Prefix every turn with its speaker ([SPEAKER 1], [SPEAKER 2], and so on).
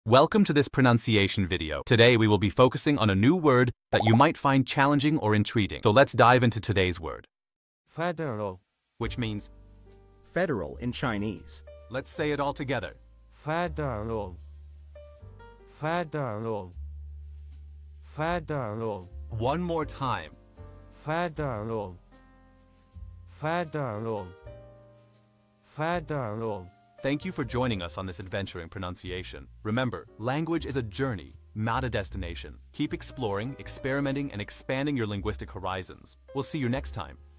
[SPEAKER 1] Welcome to this pronunciation video. Today we will be focusing on a new word that you might find challenging or intriguing. So let's dive into today's word.
[SPEAKER 2] Federal.
[SPEAKER 1] Which means,
[SPEAKER 3] Federal in Chinese.
[SPEAKER 1] let's say it all together.
[SPEAKER 2] Federal. Federal. Federal.
[SPEAKER 1] One more time.
[SPEAKER 2] Federal. Federal. Federal.
[SPEAKER 1] Thank you for joining us on this adventure in pronunciation. Remember, language is a journey, not a destination. Keep exploring, experimenting, and expanding your linguistic horizons. We'll see you next time.